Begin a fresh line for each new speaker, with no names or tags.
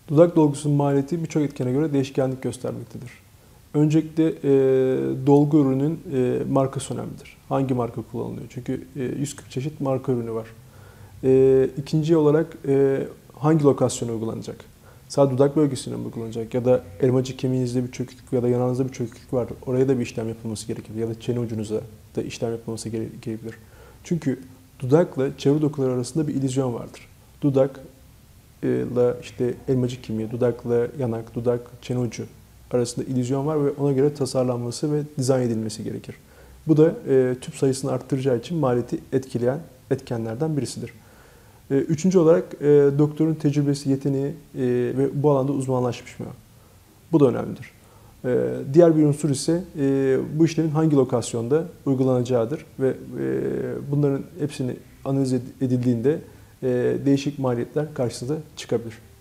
Dudak dolgusunun maliyeti birçok etkene göre değişkenlik göstermektedir. Öncelikle dolgu ürünün markası önemlidir. Hangi marka kullanılıyor? Çünkü 140 çeşit marka ürünü var. İkinci olarak hangi lokasyona uygulanacak? Sadece dudak bölgesine mi uygulanacak? Ya da elmacık kemiğinizde bir çöküklük ya da yanağınızda bir çöküklük var. Oraya da bir işlem yapılması gerekebilir. Ya da çene ucunuza da işlem yapılması gerekebilir. Çünkü dudakla çevre dokuları arasında bir illüzyon vardır. Dudakla işte elmacık kemiği, dudakla yanak, dudak, çene ucu arasında illüzyon var ve ona göre tasarlanması ve dizayn edilmesi gerekir. Bu da tüp sayısını arttıracağı için maliyeti etkileyen etkenlerden birisidir. Üçüncü olarak doktorun tecrübesi, yeteneği ve bu alanda uzmanlaşmış mı? Bu da önemlidir. Diğer bir unsur ise bu işlemin hangi lokasyonda uygulanacağıdır ve bunların hepsini analiz edildiğinde değişik maliyetler karşınıza çıkabilir.